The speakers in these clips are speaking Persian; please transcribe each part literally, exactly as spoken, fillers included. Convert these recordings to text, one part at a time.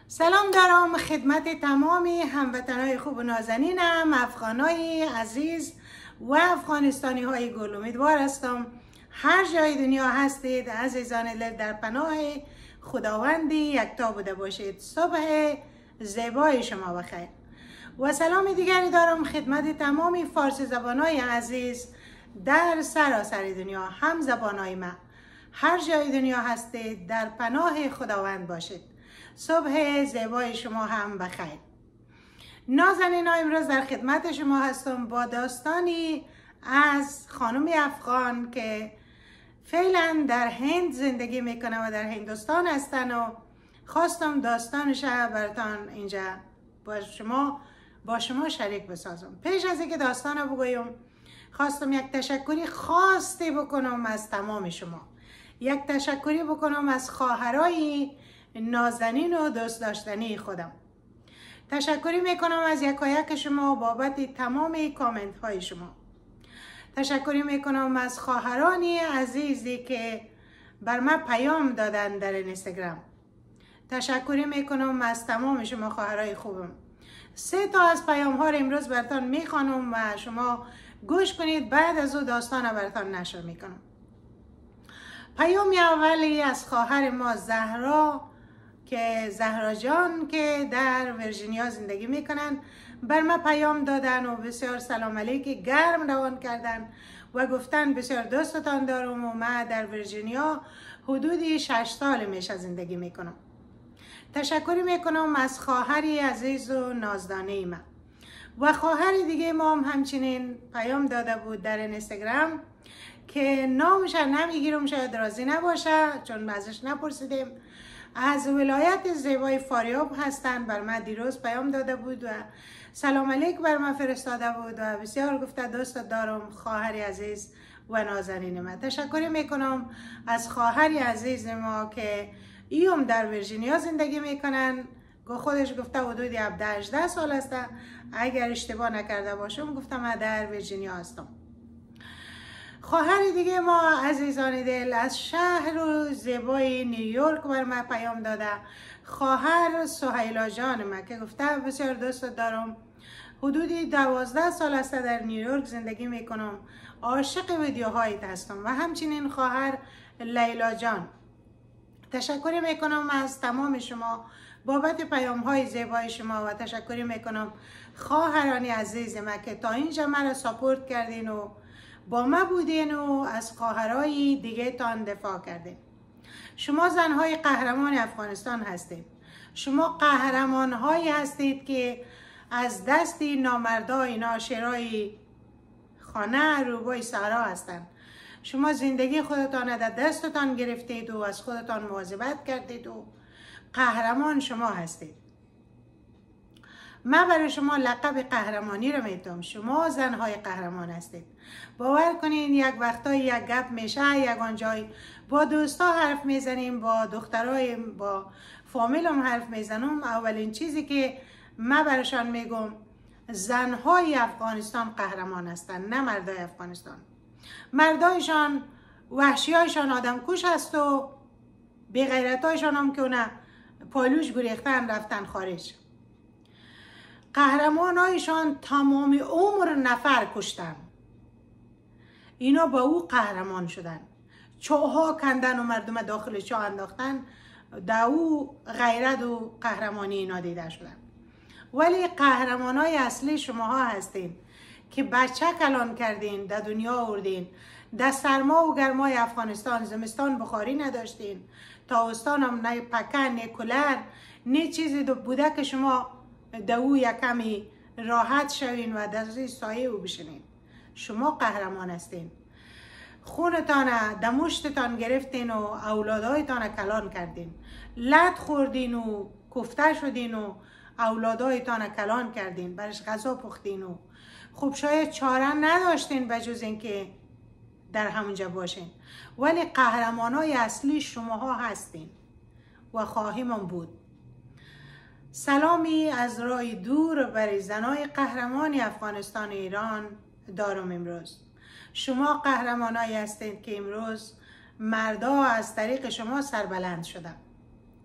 سلام دارم خدمت تمامی هموطنهای خوب و نازنینم، افغانای عزیز و افغانستانی های گل. امیدوار هستم هر جای دنیا هستید عزیزان دل در پناه خداوندی یکتا بوده باشید. صبح زیبای شما بخیر. و سلام دیگری دارم خدمت تمامی فارسی زبانای عزیز در سراسر دنیا، هم زبانای ما، هر جای دنیا هستید در پناه خداوند باشید. صبح زیبای شما هم بخیر. نازنینا، امروز در خدمت شما هستم با داستانی از خانم افغان که فعلا در هند زندگی میکنه و در هندوستان هستن و خواستم داستانش براتان اینجا با شما با شما شریک بسازم. پیش از اینکه داستان رو بگویم خواستم یک تشکری خاصی بکنم از تمام شما. یک تشکری بکنم از خواهرای نازنین و دوست داشتنی خودم. تشکری میکنم از یکایک شما بابت تمام کامنت های شما. تشکری میکنم از خواهرانی عزیزی که بر من پیام دادن در اینستاگرام. تشکری میکنم از تمام شما خواهرای خوبم. سه تا از پیام ها رو امروز براتون میخوانم و شما گوش کنید، بعد از او داستان رو براتون نشر میکنم. پیام اولی از خواهر ما زهرا که زهرا جان که در ویرجینیا زندگی میکنن بر ما پیام دادن و بسیار سلام علیکی گرم روان کردن و گفتن بسیار دوستتان دارم و من در ویرجینیا حدودی شش سال میشه زندگی میکنم. تشکری میکنم از خواهری عزیز و نازدانه ما. و خواهر دیگه ما هم همچنین پیام داده بود در اینستاگرام که نامش نمیگیرم، شاید راضی نباشه چون ازش نپرسیدیم. از ولایت زیبای فاریاب هستن، بر من دیروز پیام داده بود و سلام علیک بر من فرستاده بود و بسیار گفته دوست دارم خواهری عزیز و نازنین من. تشکر میکنم از خواهری عزیز ما که ایوم در ویرجینیا زندگی میکنن. خودش گفته حدود هفده هجده سال است، اگر اشتباه نکرده باشم گفتم من در ویرجینیا هستم. خواهر دیگه ما عزیزان دل از شهر و زیبای نیویورک بر من پیام داده، خواهر سهیلا جان ما که گفته بسیار دوست دارم، حدودی دوازده سال است در نیویورک زندگی میکنم، عاشق ویدیوهایت هستم. و همچنین خواهر لیلا جان. تشکر میکنم از تمام شما بابت پیام های زیبای شما و تشکر میکنم خواهرانی عزیز ما که تا اینجا مرا ساپورت کردین و با ما بودین و از خواهرای دیگه تان دفاع کردین. شما زنهای قهرمان افغانستان هستید. شما قهرمان هایی هستید که از دستی نامردای ناشرای خانه روبای صحرا هستند. شما زندگی خودتان در دستتان گرفتید و از خودتان مواظبت کردید و قهرمان شما هستید. من برای شما لقب قهرمانی رو میدم. شما زنهای قهرمان هستید. باور کنین یک وقتای یک گپ میشه، یک آنجای با دوستا حرف میزنیم، با دخترای با فامیلم حرف میزنم، اولین چیزی که من برایشان میگم زنهای افغانستان قهرمان هستند، نه مردای افغانستان. مردایشان وحشیایشان آدم کش هست و بیغیرتایشان هم که اونه پالوش گریختن رفتن خارج. قهرمانایشان تمام عمر نفر کشتن، اینا با او قهرمان شدن. چوها کندن و مردم داخل چاه انداختن، دا او غیرت و قهرمانی اینا دیده شدن. ولی قهرمانای اصلی شماها هستین که بچه کلان کردین، در دنیا آوردین، در سرما و گرمای افغانستان زمستان بخاری نداشتین، تابستان هم نه پکن نه کولر نه چیزی دو بوده که شما دو یک کمی راحت شوین و در سایه او بشینین. شما قهرمان هستین. خونتان دمشتتان گرفتین و اولادایتان کلان کردین، لط خوردین و کفته شدین و اولادایتان کلان کردین، برش غذا پختین و خب شاید چاره نداشتین بجز اینکه در همونجا باشین. ولی قهرمانای اصلی شماها هستین و خواهیمون بود. سلامی از راه دور برای زنای قهرمان افغانستان و ایران دارم امروز. شما قهرمانایی هستید که امروز مردا از طریق شما سربلند شدن.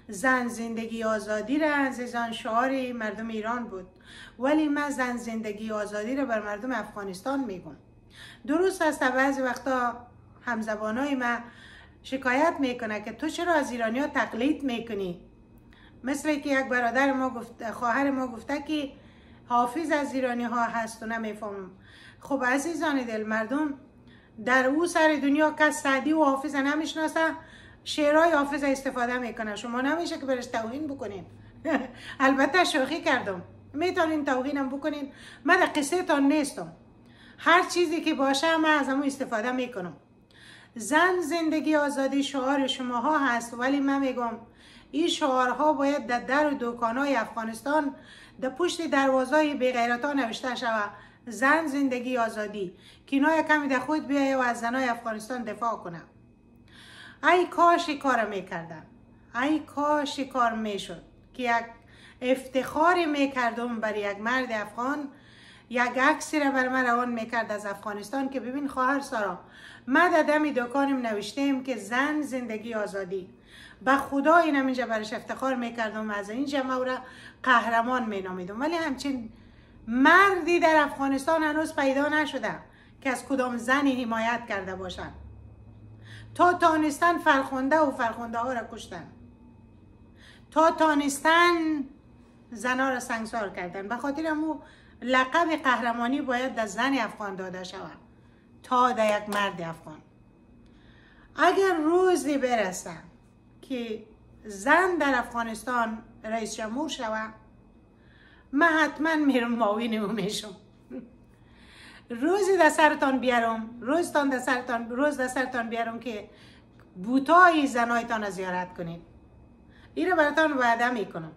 زن زندگی آزادی را عزیزان شعار مردم ایران بود، ولی من زن زندگی آزادی را بر مردم افغانستان میگم. درست است بعضی وقتا همزبانای من شکایت میکنه که تو چرا از ایرانی ها تقلید میکنی؟ مثل که یک برادر ما گفت، خواهر ما گفته که حافظ از ایرانی ها هست و نمیفهمم. خب عزیزان دل، مردم در او سر دنیا کس سعدی و حافظ نمیشناسه، شعرهای حافظ استفاده میکنه. شما نمیشه که برش توهین بکنین. البته شوخی کردم، میتونین توهینم بکنین، من در قصه تان نیستم. هر چیزی که باشه من از همون استفاده میکنم. زن زندگی آزادی شعار شماها هست، ولی من میگم این شعارها باید در در و دکانهای افغانستان در پشت دروازهای بی‌غیرتا نوشته شود زن زندگی آزادی، که اینا کمی در خود بیایه و از زنای افغانستان دفاع کنه. ای کاش کار میکردن، ای کاش کار میشد که یک افتخاری میکردم بر یک مرد افغان، یک عکسی را بر من روان میکرد از افغانستان که ببین خواهر سارا، من در دم دکانم نوشتیم که زن زندگی آزادی. به خدا اینم اینجا برش افتخار میکردم، از اینجا ما را قهرمان مینامیدم. ولی همچین مردی در افغانستان هنوز پیدا نشده که از کدام زنی حمایت کرده باشند. تا تانستن فرخنده و فرخنده ها را کشتن، تا تانستن زنها را سنگسار کردن. به خاطر امو لقب قهرمانی باید در زن افغان داده شود تا در یک مرد افغان. اگر روزی برسه که زن در افغانستان رئیس جمهور شود، من حتما میرم معاون او میشم. روزی در سرتان بیارم، روزتان در سرتان روز در سرتان بیارم که بوتای زنایتان زیارت کنید. این رو براتان وعده میکنم.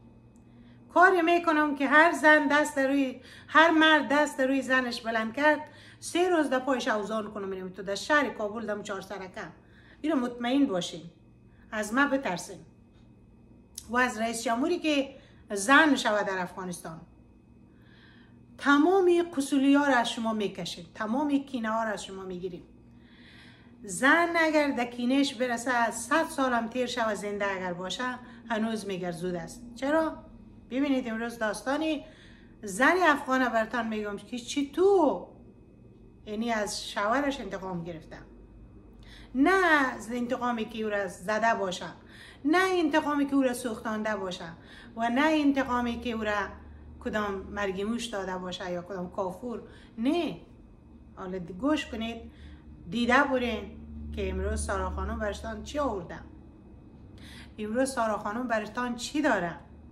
کاری میکنم که هر زن دست روی هر مرد دست روی زنش بلند کرد، سه روز در پایش اوزان کنم. میرم تو در شهر کابل دم چهار سرکه. این رو مطمئن باشین، از من بترسین و از رئیس جمهوری که زن شود در افغانستان. تمامی قصولی ها را از شما میکشیم، تمامی کینه ها را از شما میگیریم. زن اگر در کینهش برسه صد سالم تیر شود زنده اگر باشه هنوز میگر زود است. چرا؟ ببینید امروز داستانی زن افغانه براتان میگم که چی تو یعنی از شوهرش انتقام گرفته. نه انتقامی که او را زده باشه، نه انتقامی که او را سوختانده باشه، و نه انتقامی که او را کدام مرگیموش داده باشه یا کدام کافور. نه، حالا گوش کنید، دیده برین که امروز سارا خانم برشتان چی آورده، امروز سارا خانم برشتان چی داره.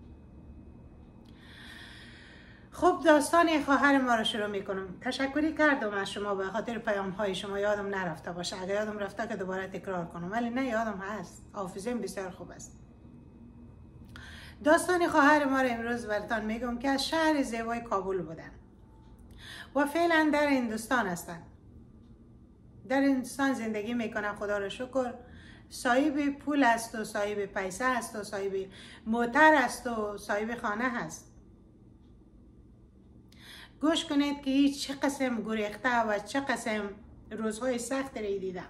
خب داستان خواهر ما رو شروع میکنم. تشکری کردم از شما به خاطر پیام های شما، یادم نرفته باشه. اگر یادم رفته که دوباره تکرار کنم، ولی نه یادم هست، حافظم بسیار خوب است. داستان خواهر ما رو امروز براتان میگم که از شهر زیبای کابل بودن و فعلا در هندوستان هستن. در هندوستان زندگی میکنن، خدا رو شکر. صاحب پول است و صاحب پیسه است و صاحب موتر است و صاحب خانه هست. گوش کنید که هیچ چه قسم گریخته و چه قسم روزهای سخت رو دیدم.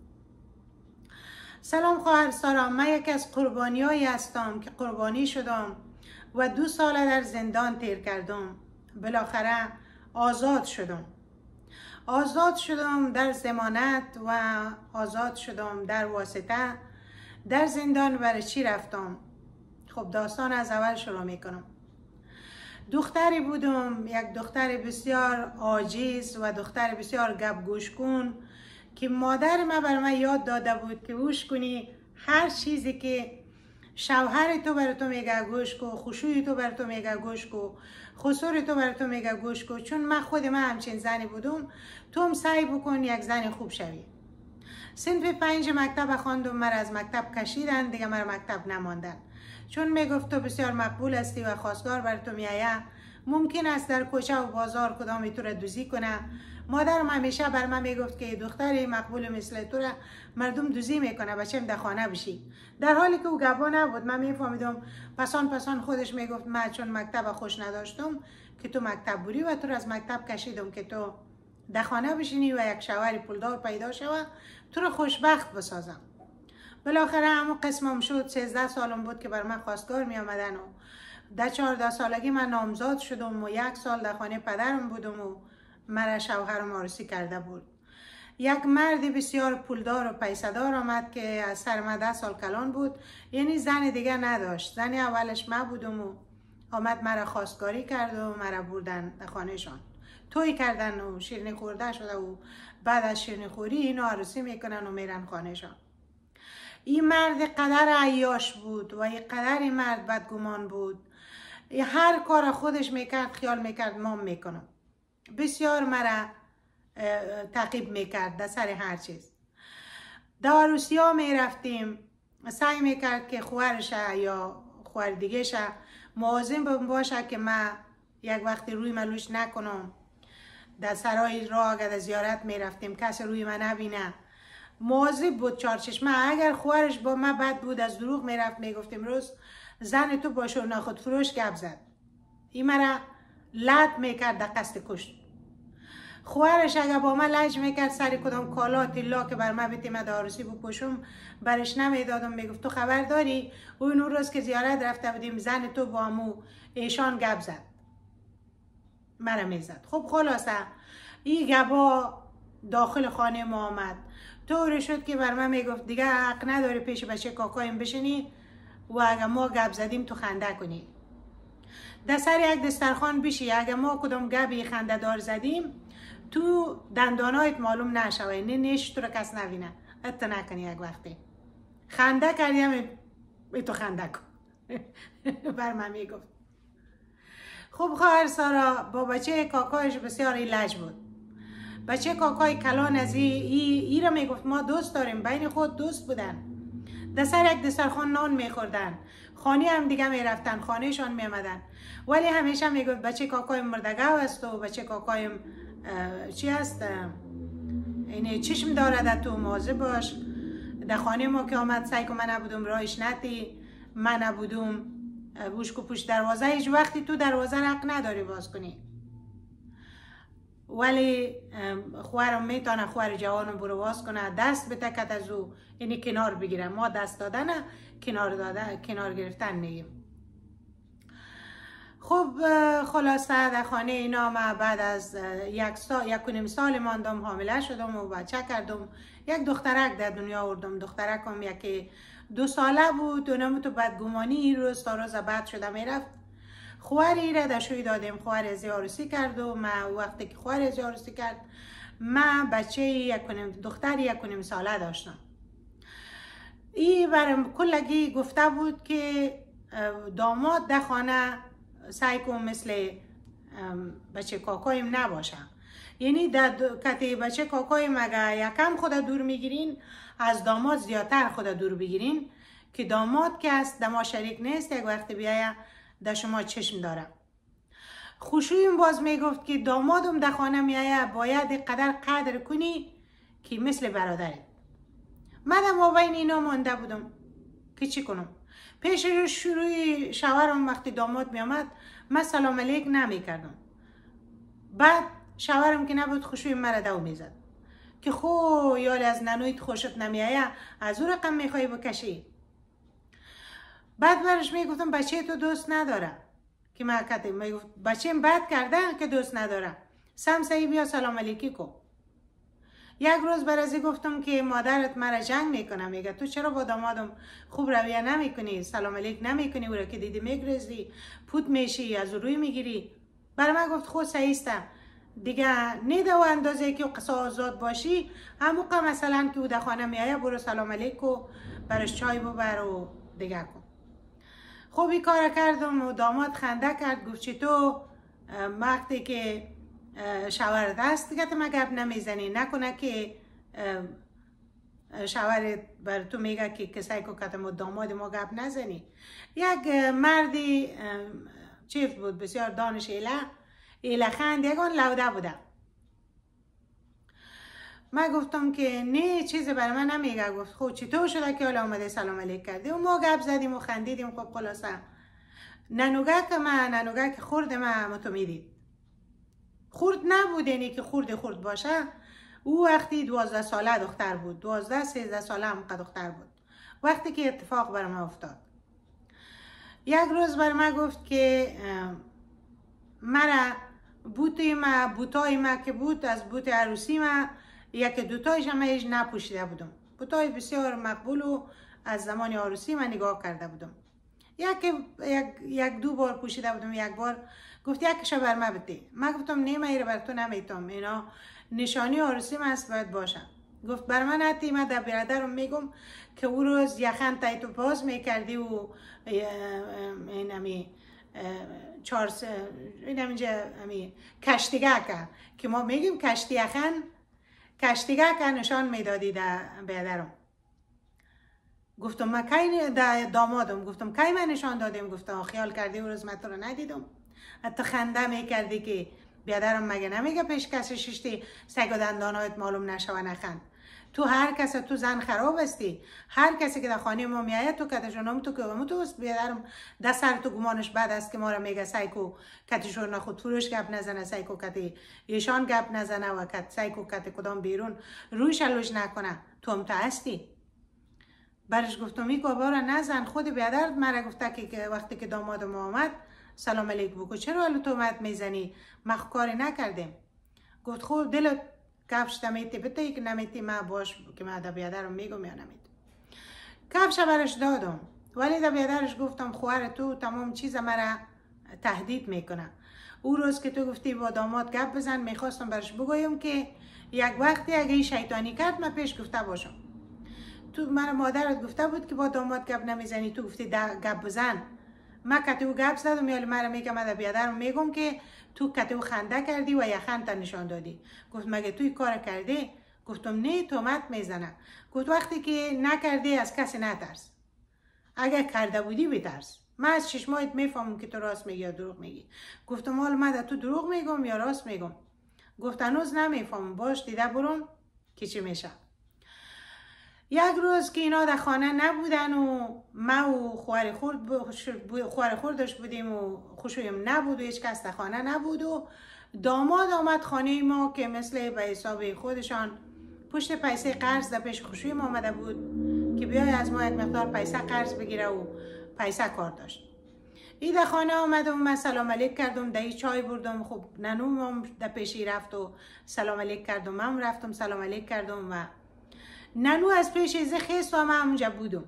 سلام خواهر سارا، من یکی از قربانیایی هستم که قربانی شدم و دو سال در زندان تیر کردم. بالاخره آزاد شدم. آزاد شدم در ضمانت و آزاد شدم در واسطه. در زندان برای چی رفتم؟ خب داستان از اول شروع میکنم. دختری بودم، یک دختر بسیار عاجز و دختر بسیار گپ گوش کن که مادر من بر من یاد داده بود که گوش کنی هر چیزی که شوهر تو بر تو میگه گوش کو، خشوع تو بر تو میگه گوش کو، خسور تو بر تو میگه گوش کو. چون من خود من همچین زنی بودم، تو هم سعی بکن یک زن خوب شوی. صنف پنج مکتب خواندم، مرا از مکتب کشیدن، دیگه مرا مکتب نماندن. چون میگفت تو بسیار مقبول هستی و خواستگار بر تو میآید، ممکن است در کوچه و بازار کدامی تو را دوزی کنه. مادرم همیشه بر من میگفت که دختری مقبول مثل تو را مردم دوزی میکنه، بچه‌م در خانه بشی. در حالی که او گبا نبود، من میفهمیدم. پسان پسان خودش میگفت من چون مکتب خوش نداشتم که تو مکتب بری و تو را از مکتب کشیدم که تو در خانه بشینی و یک شوهر پولدار پیدا شوه، تو را خوشبخت بسازم. بالاخره همون قسمم شد. سیزده سالم بود که بر من خواستگار می آمدن و در چهارده سالگی من نامزاد شدم و یک سال در خانه پدرم بودم و مرا شوهرم عروسی کرده بود. یک مرد بسیار پولدار و پیسه‌دار آمد که از سر من ده سال کلان بود، یعنی زن دیگه نداشت. زن اولش من بودم و آمد مرا خواستگاری کرد و مرا بردن در خانهشان. توی کردن و شیرینی خورده شده و بعد از شیرینی خوری اینو عروسی میکنن و میرن خانهشان. این مرد قدر عیاش بود و این قدر این مرد بدگمان بود. هر کار خودش میکرد خیال میکرد ما میکنم. بسیار مرا تعقیب میکرد در سر هر چیز. در عروسی ها میرفتیم، سعی میکرد که خواهرش یا خواهر دیگه شه مواظب باشه که من یک وقتی روی ملوش نکنم. در سرای راه اگر در زیارت میرفتیم کسی روی من نبینه، مواظب بود چارچشمه. اگر خواهرش با من بد بود از دروغ میرفت میگفتیم روز زن تو با شورنا خود فروش گپ زد. این مرا لط میکرد در قصد کشت. خواهرش اگر با من لج میکرد سر کدام کالا تیلا که بر من بتیم در عروسی بپوشم برش نمیدادم. میگفت تو خبر داری اون روز که زیارت رفته بودیم زن تو با امو ایشان گپ زد، مرا میزد. خب خلاصه این گپا داخل خانه ما آمد. طوری شد که بر من میگفت دیگه حق نداری پیش بچه کاکایم بشینی و اگر ما گپ زدیم تو خنده کنی. در سر یک دسترخوان بشی، اگر ما کدام گپی خنده دار زدیم تو دندانایت معلوم نشوه، نه نیش تو رو کس نبینه. حتی نکنی یک وقتی خنده کردیم ای تو خنده کن. بر من میگفت. خب خواهر سارا با بچه کاکایش بسیار لج بود. بچه کاکای کلان از ای, ای, ای را میگفت ما دوست داریم، بین خود دوست بودن. در سر یک دسترخوان نان میخوردن، خانه هم دیگه میرفتن، خانهشان میامدن. ولی همیشه میگفت بچه کاکایم مردگاو است و بچه کاکایم چی هست، اینه چشم دارد تو مواظب باش. در خانه ما که آمد سعی که من نبودم راهش نتی، من نبودم بوش کو پوش دروازه، هیچ وقتی تو دروازه حق نداری باز کنی. ولی خوارم میتونه خوار جوانم برو باز کنه، دست بتکت از او، یعنی کنار بگیره. ما دست دادن کنار دادن کنار گرفتن نگیم. خب خلاصه در خانه اینا ما بعد از یک سال یک و نیم سال ماندم، حامله شدم و بچه کردم. یک دخترک در دنیا آوردم. دخترکم یکی دو ساله بود و نمو بدگمانی این روز تا روز بعد شده میرفت. خواری را دشوی دادیم، خوار از عروسی کرد و ما وقتی که خوار از عروسی کرد من بچه یک و نیم دختر یک و نیم ساله داشتم. این برام کلگی گفته بود که داماد در خانه سعی کن مثل بچه کاکایم نباشه. یعنی در کتی بچه کاکایم اگر یکم خود دور میگیرین از داماد زیادتر خود دور بگیرین که داماد که است دما شریک نیست، یک وقت بیایه در شما چشم داره. خوشویم باز میگفت که دامادم در خانه میایه باید قدر قدر کنی که مثل برادرت. من ما بین اینا مانده بودم که چی کنم. پیش شروع شوهرم وقتی داماد می آمد من سلام علیک نمی کردم. بعد شوهرم که نبود خوشوی مرا دو می زد که خو یالی از ننویت خوشت نمی آیه از او رقم می خواهی بکشی. بعد برش می گفتم بچه تو دوست نداره که من کتیم. می گفت بچه بد کرده که دوست نداره، سمسایی بیا سلام علیکی کن. یک روز برازی گفتم که مادرت مرا جنگ میکنه، میگه تو چرا با دامادم خوب رویه نمی کنی، سلام علیک نمی کنی، او را که دیدی میگریزی، پوت میشی، از روی میگیری. برای من گفت خود سعیسته دیگه نیده و اندازه که قصه آزاد باشی هموقع مثلا که او در خانه میایه برو سلام علیک و برش چای ببر و دیگه کن. خوبی کار کردم و داماد خنده کرد. گفت چی تو وقتی که شوهر دست دیگه ما گپ نمیزنی، نکنه که شوهر بر تو میگه که کسایی که کتم داماد ما گپ نزنی. یک مردی چیف بود بسیار دانش ایله ایله خند یکان لوده بوده. من گفتم که نه چیزی برای من نمیگه. گفت خب چطور شده که حالا آمده سلام علیک کردی و ما گپ زدیم و خندیدیم. خب خلاصه ننوگک من ننوگک خورد من تو میدید خورد نبود، یعنی که خورد خورد باشه. او وقتی دوازده ساله دختر بود، دوازده سیزده ساله هم دختر بود. وقتی که اتفاق بر من افتاد، یک روز بر من گفت که مرا بوتی ما بوتای ما که بود از بوت عروسی ما یک دوتایش هم ایش نپوشیده بودم. بوتای بسیار مقبول و از زمان عروسی من نگاه کرده بودم. یک یک یک دو بار پوشیده بودم. یک بار گفت یکیش بر من بده. من گفتم نه، من ایره بر تو نمیتونم، اینا نشانی عروسی من است، باید باشه. گفت بر من نتی. من در برادرم میگم که او روز یخن تای تو باز میکردی و این همی چهار این همینجا همی کشتیگه که ما میگیم کشتی یخن، کشتیگه که نشان میدادی در برادرم. گفتم من کی دامادم، گفتم کی من نشان دادیم؟ گفتم خیال کردی او روز من تو رو ندیدم؟ حتی خنده میکردی که بیادرم مگه نمیگه پیش کسی ششتی سگ و دندانایت معلوم نشوه نخند. تو هر کسی تو زن خراب هستی. هر کسی که در خانه ما میآید تو کتشونم تو که و تو است. بیادرم در سر تو گمانش بد است که ما را میگه سایکو کتشون خود فروش گپ نزنه، سایکو کتی ایشان گپ نزنه و کت سایکو کتی کدام بیرون روی شلوش نکنه. تو هم تا هستی. برش گفتم این گابا را نزن. خود بیادرت مرا گفته که وقتی که داماد ما آمد سلام علیک بگو، چرا حالا تو مت میزنی؟ ما کاری نکردیم. گفت خود دلت کفش دمیتی بته که نمیتی ما باش که ما در بیادرم میگم یا نمید. کفش برش دادم ولی در بیادرش گفتم خوار تو تمام چیز مرا تهدید میکنه. او روز که تو گفتی با داماد گپ بزن میخواستم برش بگویم که یک وقتی اگه شیطانی کرد من پیش گفته باشم. تو من مادرت گفته بود که با داماد گپ نمیزنی، تو گفتی گپ بزن. من کتو گپ زدم یالی مرا میگم من در بیادرم میگم که تو کتو خنده کردی و یخن تا نشان دادی. گفت مگه توی کار کردی؟ گفتم نه، تومت میزنه. گفت وقتی که نکردی از کسی نترس، اگر کرده بودی بترس. من از چشمایت میفهمم که تو راست میگی یا دروغ میگی. گفتم حالا من تو دروغ میگم یا راست میگم؟ گفت هنوز نمیفهمم، باش دیده برم که چی میشه. یک روز که اینا در خانه نبودن و ما و خوار خورد خوار خوردش بودیم و خوشویم نبود و هیچ کس در خانه نبود و داماد آمد خانه ما که مثل به حساب خودشان پشت پیسه قرض در پیش خوشویم آمده بود که بیای از ما یک مقدار پیسه قرض بگیره و پیسه کار داشت. ای در خانه آمدم، من سلام علیک کردم، دایی چای بردم. خب ننوم در پیشی رفت و سلام علیک کردم، من رفتم سلام علیک کردم و ننو از پیش ایزه خیست و من همونجا بودم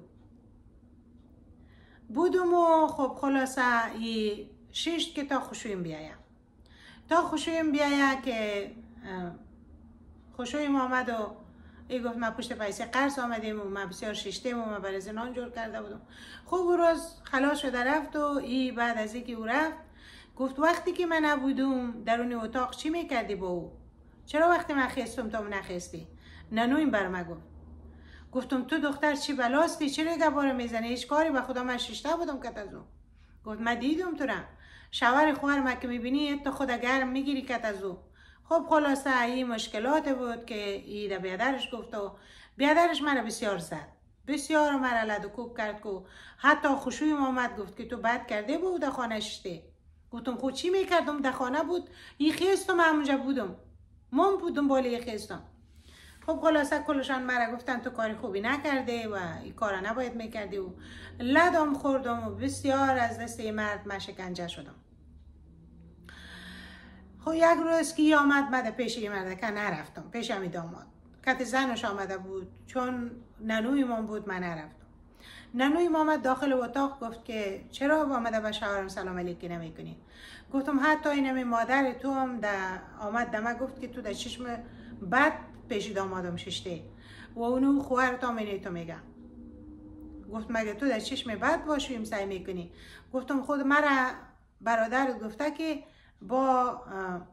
بودم و خب خلاصه ای ششت که تا خوشویم بیایم تا خوشویم بیایم که خوشویم آمد و ای گفت من پشت پیسه قرض آمدیم و من بسیار ششتیم و من برای زنان جور کرده بودم. خب او روز خلاص شده رفت و ای بعد از اینکه او رفت گفت وقتی که من نبودم درون اتاق چی میکردی با او؟ چرا وقتی من خیستم تو نخیستی؟ ننو این بر من گفت. گفتم تو دختر چی بلاستی؟ چرا گباره میزنی؟ هیچ کاری به خدا من ششته بودم کت از او. گفت من دیدم تو را شوهر خوهر ما که میبینی تو خدا گرم میگیری کت از او. خب خلاصه این مشکلات بود که ای در بیادرش گفت و بیادرش مرا بسیار زد، بسیار مرا لد و کوب کرد که حتی خوشویم آمد گفت که تو بد کرده بود در خانه شده. گفتم خود چی میکردم؟ در خانه بود ای خیستم همونجا بودم، من بودم بالا خیستم. خب خلاصه کلشان مرا گفتن تو کاری خوبی نکرده و این کارا نباید میکردی و لدم خوردم و بسیار از دست این مرد من شکنجه شدم. خب یک روز که آمد من پیش این مرد که نرفتم، پیش همی داماد کت زنش آمده بود چون ننوی من بود من نرفتم. ننوی ما آمد داخل اتاق گفت که چرا آمده به شوهرم سلام علیکی نمی کنی؟ گفتم حتی اینمی مادر تو هم آمد دمه گفت که تو در چشم بد پیش دامادم ششته و اونو خوهر تا منی تو میگم. گفت مگه تو در چشم بد باشیم سعی میکنی؟ گفتم خود مرا برادرت گفته که با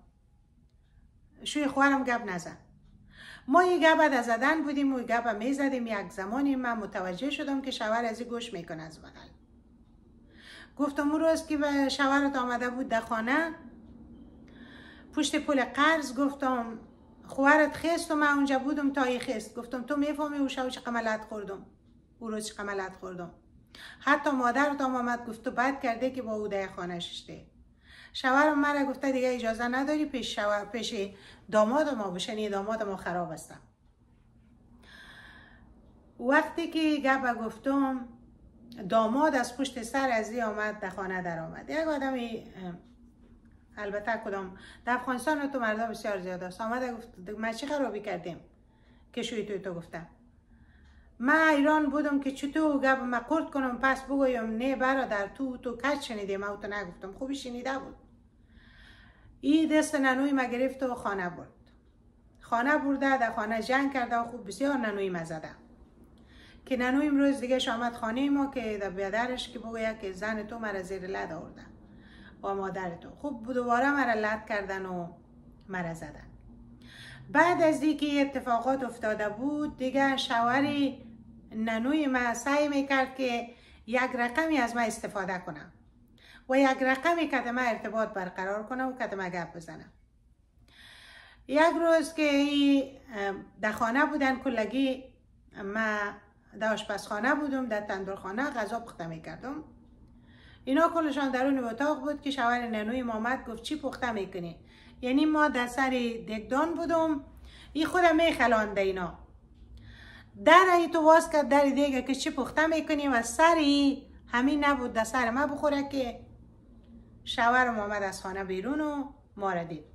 شوی خوهرم گپ نزن. ما یه گپ از زدن بودیم و گپ میزدیم. یک زمانی من متوجه شدم که شوهر از گوش میکنه از بغل. گفتم اون روز که به شوهرت آمده بود در خانه پشت پول قرض گفتم خوهرت خیست و من اونجا بودم تا ای خیست. گفتم تو میفهمی او شو چه قملت خوردم، او روز چه قملت خوردم. حتی مادرت هم آمد گفت تو بد کرده که با او در خانه ششته. شوهرم مرا گفته دیگه اجازه نداری پیش شوهر پیش داماد ما بشنی، داماد ما خراب است. وقتی که گپ گفتم داماد از پشت سر ازی آمد در خانه در آمد. یک آدمی البته کدام در افغانستان تو مردا بسیار زیاد است آمده گفت ما چی خرابی کردیم که شوی توی تو گفتم. من ایران بودم که چطور گپ ما قرد کنم پس بگویم نه برادر تو تو کج شنیدیم او تو نگفتم. خوبی شنیده بود. ای دست ننوی ما گرفت و خانه برد. خانه برده در خانه جنگ کرده و خوب بسیار ننوی ما زده که ننوی امروز دیگه آمد خانه ما که در بیادرش که بگوید که زن تو مرا زیر لد آورده و مادر تو. خوب دوباره مرا لد کردن و مرا زدن. بعد از دیگه اتفاقات افتاده بود دیگه شوهری ننوی ما سعی میکرد که یک رقمی از ما استفاده کنم و یک رقمی که ما ارتباط برقرار کنم و که ما گپ بزنم. یک روز که در خانه بودن کلگی ما در آشپزخانه بودم در تندورخانه غذا پخته میکردم. اینا کلشان درون اتاق بود که شوهر ننوی ما آمد گفت چی پخته میکنی؟ یعنی ما در سر دکدان بودم ای خودم میخلانده اینا در ای تو واز کرد در دیگه که چی پخته میکنی و سری همین نبود در سر ما بخوره که شوهرم آمد از خانه بیرون و ما را دید.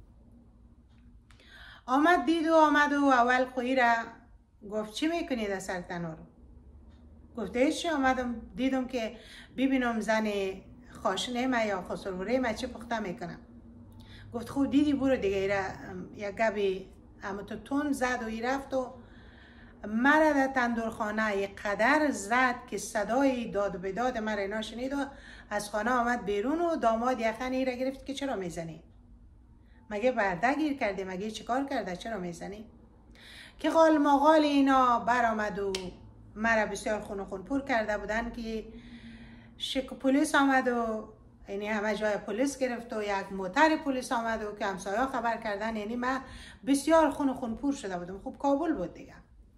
آمد دید و آمد و اول خویی را گفت چی میکنی در سر تنور؟ گفته هیچی. آمدم دیدم که ببینم زن خاشنه ما یا خسروره ما چی پخته میکنم. گفت خود دیدی برو دیگه ایره یک گبی اما تو تون زد و ای رفت و مرا در تندورخانه قدر زد که صدای داد و بداد مرا اینا شنید و از خانه آمد بیرون و داماد یخن ای را گرفت که چرا میزنی؟ مگه برده گیر کرده؟ مگه چیکار کرده؟ چرا میزنی؟ که قال مقال اینا برآمد و مرا بسیار خون و خون پور کرده بودن که شک پلیس آمد و یعنی همه جای پلیس گرفت و یک موتر پلیس آمد و که همسایه خبر کردن. یعنی من بسیار خون و خون پور شده بودم. خوب کابل بود دیگه.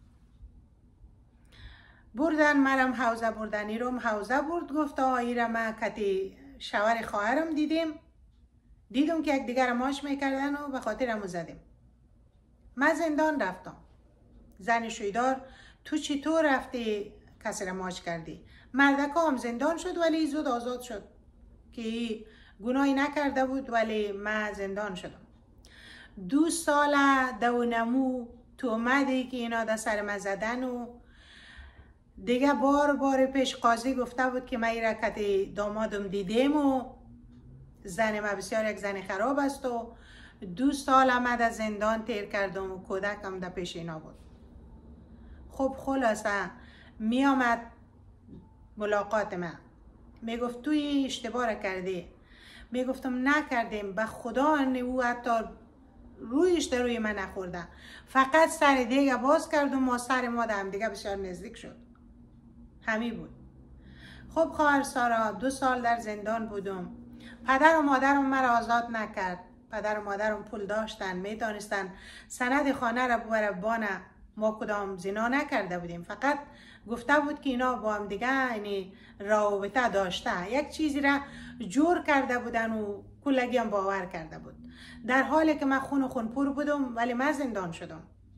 بردن مرم حوزه بردن ایرم حوزه برد. گفت آیی را ما کتی شوهر خواهرم دیدیم دیدم که یک دیگر ماش میکردن و به خاطر همو زدیم. من زندان رفتم. زن شویدار تو چطور رفتی کسی را ماچ کردی؟ مردکا هم زندان شد ولی زود آزاد شد که گناهی نکرده بود ولی من زندان شدم. دو سال دو نمو تو اومدی که اینا در سر من زدن و دیگه بار بار پیش قاضی گفته بود که من این رکت دامادم دیدیم و زن ما بسیار یک زن خراب است و دو سال آمد از زندان تیر کردم و کودکم در پیش اینا بود. خب خلاصه می آمد ملاقات من می گفت توی اشتباه کردی. می گفتم نکردیم به خدا او حتی رویش در روی من نخورده فقط سر دیگه باز کرد و ما سر ما در هم دیگه بسیار نزدیک شد. همی بود. خب خواهر سارا دو سال در زندان بودم. پدر و مادرم مرا آزاد نکرد. پدر و مادرم پول داشتن می دانستن سند خانه را ببره بانه. ما کدام زنا نکرده بودیم فقط گفته بود که اینا با هم دیگه یعنی رابطه داشته یک چیزی را جور کرده بودن و کلگی هم باور کرده بود. در حالی که من خون و خون پور بودم ولی من زندان شدم.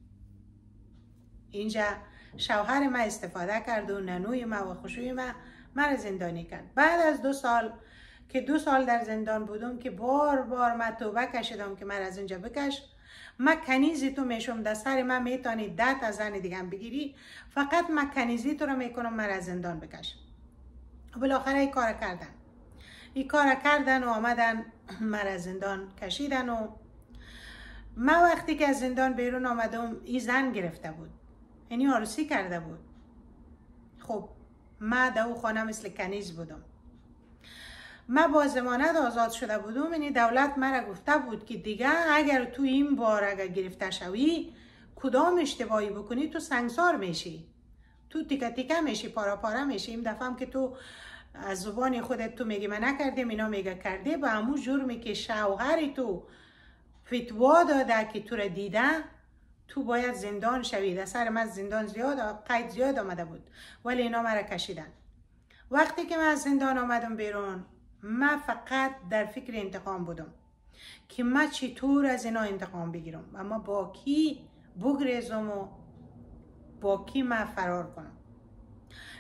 اینجا شوهر ما استفاده کرد و ننوی ما و خوشوی ما مرا زندانی کرد. بعد از دو سال که دو سال در زندان بودم که بار بار من توبه کشیدم که مرا از اینجا بکش. من کنیزی تو میشم در سر من میتونی ده تا زن دیگه هم بگیری فقط من کنیزی تو رو میکنم مرا از زندان بکش. بالاخره این کار کردن. این کار کردن و آمدن مرا از زندان کشیدن و من وقتی که از زندان بیرون آمدم این زن گرفته بود. یعنی عروسی کرده بود. خب من در او خانه مثل کنیز بودم. من با ضمانت آزاد شده بودم. یعنی دولت مرا گفته بود که دیگه اگر تو این بار اگر گرفته شوی کدام اشتباهی بکنی تو سنگسار میشی، تو تیکه تیکه میشی، پارا پارا میشی. این دفعه هم که تو از زبان خودت تو میگی من نکردیم اینا میگه کرده با همون جرمی که شوهری تو فتوا داده که تو را دیده تو باید زندان شوی. در سر من زندان زیاد قید زیاد آمده بود ولی اینا مرا کشیدن. وقتی که من از زندان آمدم بیرون من فقط در فکر انتقام بودم که من چطور از اینا انتقام بگیرم اما با کی بگریزم و با کی من فرار کنم.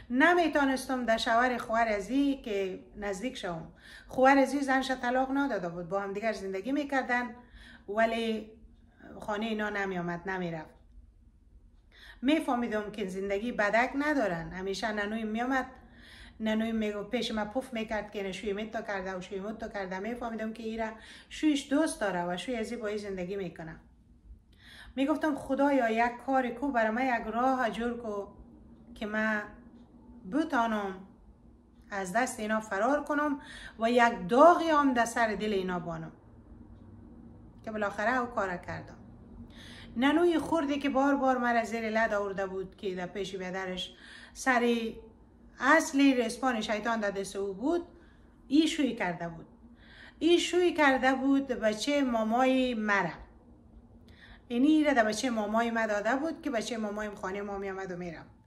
نمیتونستم در شوهر خواهر ازی که نزدیک شوم. خواهر ازی زنش طلاق نداده بود، با هم دیگر زندگی میکردن ولی خانه اینا نمی آمد، نمی رفت. میفهمیدم که زندگی بدک ندارن. همیشه ننوی می آمد، ننوی میگو پیش ما پوف میکرد که شوی میتو کرده و شوی میتو کرده. میفهمیدم که ایرا شویش دوست داره و شوی ازی با زندگی میکنه. میگفتم خدایا یک کاری کو برای من، یک راه جور کو که من بتانم از دست اینا فرار کنم و یک داغی هم در سر دل اینا بانم، که بالاخره او کار کردم. ننوی خوردی که بار بار مرا زیر لد آورده بود که در پیش بیادرش سری اصلی رسپان شیطان در دست او بود، ای شوی کرده بود. ای شوی کرده بود بچه مامای مرا. اینی ایره در بچه مامای ما داده بود که بچه مامایم خانه ما می آمد و می رفت.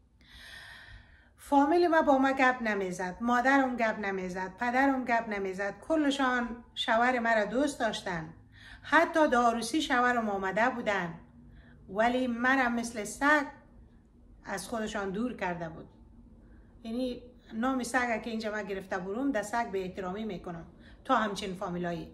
فامیل ما با ما گپ نمیزد، مادرم گپ نمیزد، پدرم گپ نمیزد. کلشان شوهر مرا دوست داشتن. حتی داروسی شوهرم آمده بودن ولی مرا مثل سگ از خودشان دور کرده بود. یعنی نام سگ که اینجا ما گرفته بروم، در سگ به احترامی میکنم تا همچین فامیلایی.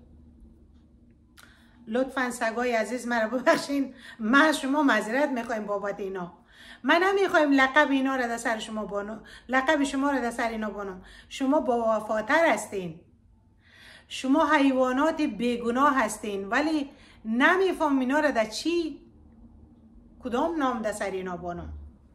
لطفاً سگای عزیز مرا ببخشین، ما شما معذرت میخوایم بابت اینا. من نمیخوایم لقب اینا را در سر شما بانم، لقب شما را در سر اینا بانم. شما با وفاتر هستین، شما حیوانات بیگناه هستین ولی نمیفهم اینا را در چی کدام نام در سر اینا بانم.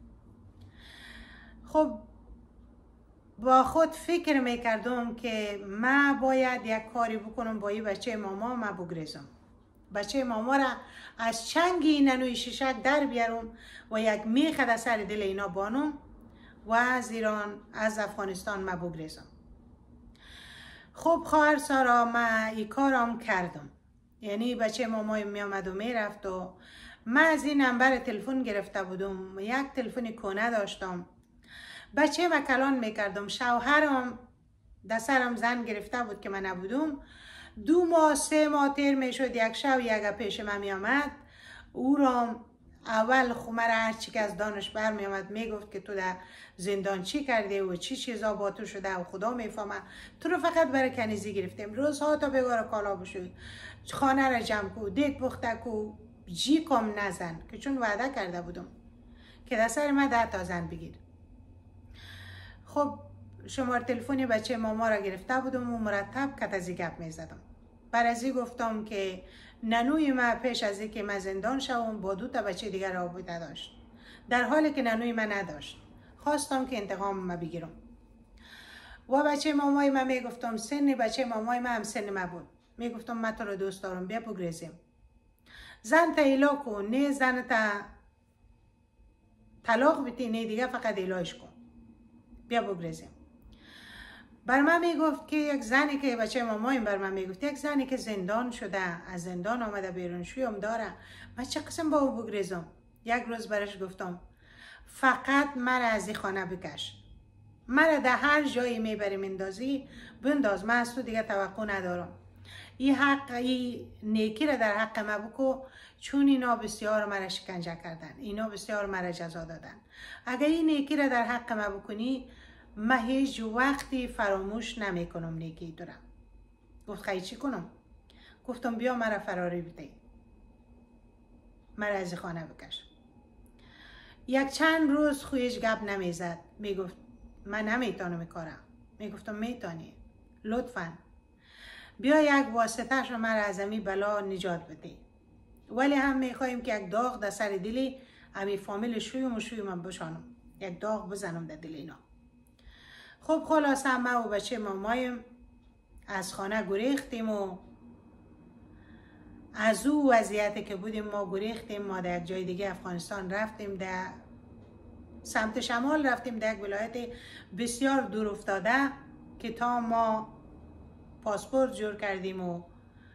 خب با خود فکر میکردم که من باید یک کاری بکنم با این بچه ماما ما بگریزم. بچه ماما را از چنگی ننوی ششک در بیارم و یک میخ در سر دل اینا بانم و از ایران، از افغانستان ما بگریزم. خب خواهر سارا من این کارم کردم. یعنی بچه مامای می آمد و می رفت و من از این نمبر تلفن گرفته بودم، یک تلفن کونه داشتم. بچه ما کلان می کردم. شوهرم در سرم زن گرفته بود که من نبودم. دو ماه سه ماه تیر می شد، یک شب یک پیش من می آمد. او را اول خمر هر چی که از دانش بر می آمد می گفت که تو در زندان چی کرده و چی چیزا با تو شده و خدا می فهمه. تو رو فقط برای کنیزی گرفتیم، روزها تا بگار کالا بشوی، خانه را جمع کو، دیگ پخته کو، جی کم نزن، که چون وعده کرده بودم که در سر من ده تا زن بگیر. خب شمار تلفنی بچه ماما را گرفته بودم و مرتب کتازی گپ می زدم. بر ازی گفتم که ننوی ما پیش از اینکه من زندان شوم با دو تا بچه دیگر رابطه داشت، در حالی که ننوی من نداشت. خواستم که انتقام ما بگیرم و بچه مامای من می گفتم، سن بچه مامای من هم سن ما بود. می گفتم من تو رو دوست دارم، بیا بگریزیم. زن تا ایلا کن، نه زن تا طلاق بیتی، نه دیگه فقط ایلاش کن، بیا بگریزیم. بر من میگفت که یک زنی که بچه مامایم بر من میگفت یک زنی که زندان شده، از زندان آمده بیرون، شویم داره، من چه قسم با او بگریزم؟ یک روز برش گفتم فقط مرا از این خانه بکش، مرا در هر جایی میبری مندازی بنداز، من از تو دیگه توقع ندارم. این حق، این نیکی را در حق ما بکو، چون اینا بسیار مرا شکنجه کردن، اینا بسیار مرا جزا دادن. اگر این نیکی را در حق ما بکنی من هیچ وقتی فراموش نمی کنم نیکی تو را. گفت خیلی چی کنم؟ گفتم بیا مرا فراری بده، مرا از خانه بکش. یک چند روز خویش گپ نمی زد، می گفت من نمیتونم کارم. می گفتم میتونی، لطفاً بیا یک واسطه شو مرا از امی بلا نجات بده. ولی هم میخوایم که یک داغ در سر دلی امی فامیل شویم و شویم من بشانم، یک داغ بزنم در دل اینا. خب خلاصه ما و بچه مامایم از خانه گریختیم و از او وضعیتی که بودیم ما گریختیم. ما در یک جای دیگه افغانستان رفتیم، در سمت شمال رفتیم، در یک ولایت بسیار دور افتاده که تا ما پاسپورت جور کردیم و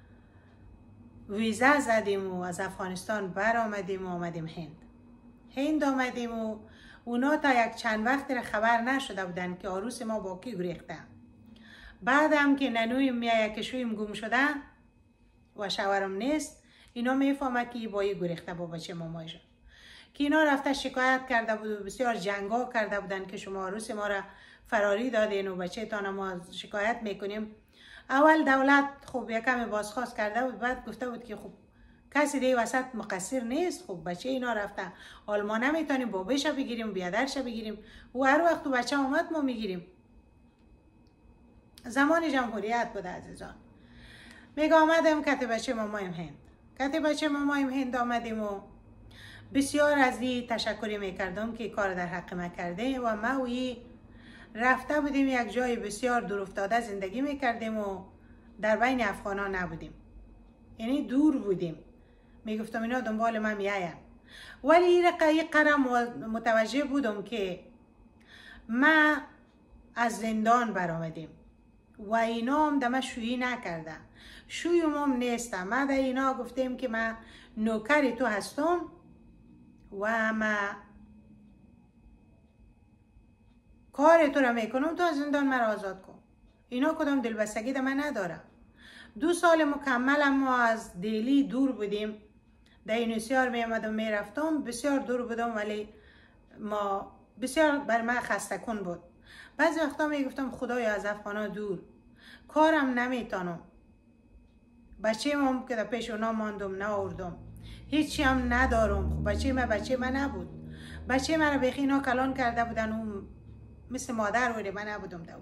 ویزا زدیم و از افغانستان بر آمدیم و آمدیم هند. هند آمدیم و اونا تا یک چند وقت را خبر نشده بودن که عروس ما با کی گریخته. بعدم که ننویم میایه که شویم گم شده و شوهرم نیست، اینا میفهمه که با یه گریخته با بچه مامایش. که اینا رفته شکایت کرده بود و بسیار جنگا کرده بودن که شما عروس ما را فراری دادین و بچه تان ما شکایت میکنیم. اول دولت خب یکم بازخواست کرده بود، بعد گفته بود که خب کسی دیگه وسط مقصر نیست، خب بچه اینا رفته آلمان نمیتونیم بابیش بگیریم بیادرش بگیریم و هر وقت تو بچه اومد ما میگیریم. زمان جمهوریت بود عزیزان. میگه آمدیم کت بچه مامایم هند، کت بچه مامایم هند آمدیم و بسیار از این تشکری میکردم که کار در حق ما کرده و ما و رفته بودیم یک جای بسیار دور افتاده زندگی میکردیم و در بین افغانان نبودیم، یعنی دور بودیم. میگفتم اینا دنبال من میاین، ولی این قرم متوجه بودم که ما از زندان برآمدیم و اینا هم دم شویی نکرده، شوی هم نیستم. ما در اینا گفتیم که من نوکری تو هستم و ما کار تو را میکنم، تو از زندان مرا آزاد کن. اینا کدام دلبستگی در من نداره. دو سال مکمل ما از دیلی دور بودیم، در اینوسیار می آمدم می رفتم، بسیار دور بودم ولی ما بسیار بر من خسته کن بود. بعضی وقتا می گفتم خدایا از افغانا دور، کارم نمیتونم، بچه هم که در پیش اونا ماندم نه آوردم، هیچی هم ندارم. خب بچه من بچه من نبود، بچه من را بخی اینا کلان کرده بودن و مثل مادر بوده، من نبودم دو.